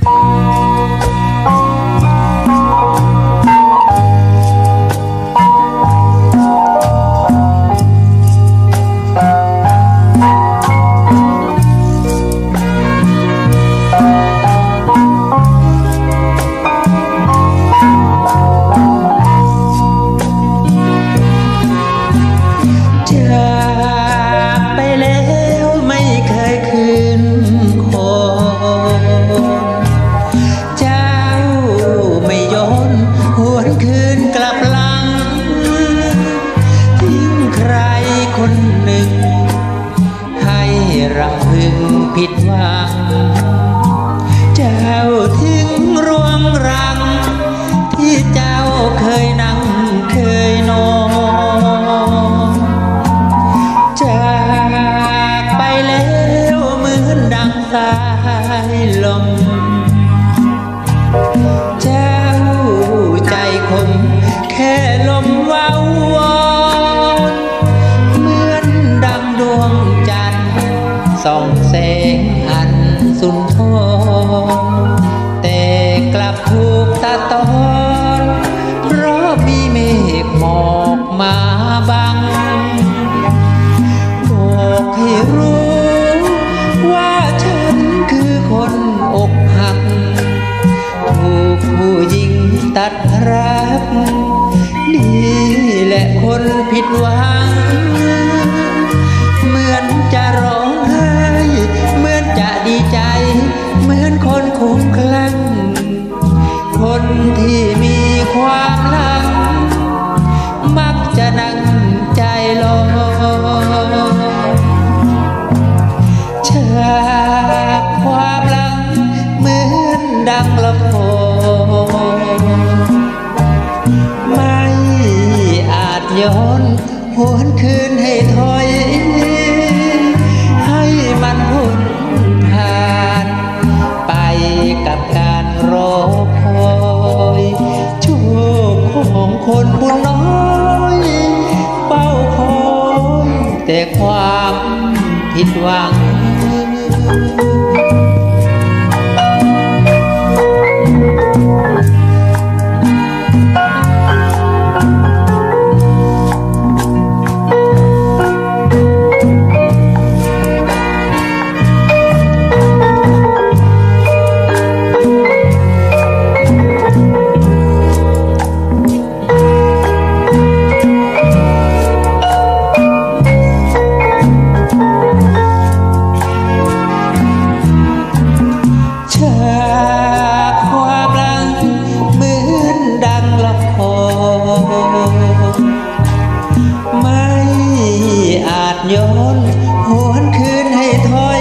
ผิดหวังเจ้าทิ้งรวงรังที่เจ้าเคยนั่งเคยนอนจากไปแล้วเหมือนดังสายลมเจ้าใจคมแค่ลมว้าววอนเหมือนดังดวงจันทร์ส่องแสงอันสุนทรแต่กลับถูกตัดตอนเพราะมีเมฆหมอกมาบังบอกให้รู้ว่าฉันคือคนอกหักถูกผู้หญิงตัดรักนี่แหละคนผิดหวังเหมือนจะร้องไห้เหมือนจะดีใจเหมือนคนคุ้มคลั่งคนที่มีความรักมักจะนั่งใจลอยจากความรักเหมือนดังละครไม่อาจย้อนหวนคืนให้ถอยให้มันพ้นผ่านไปกับการรอคอยโชคของคนผู้น้อยเฝ้าคอยแต่ความผิดหวังไม่อาจย้อนหวนคืนให้ถอย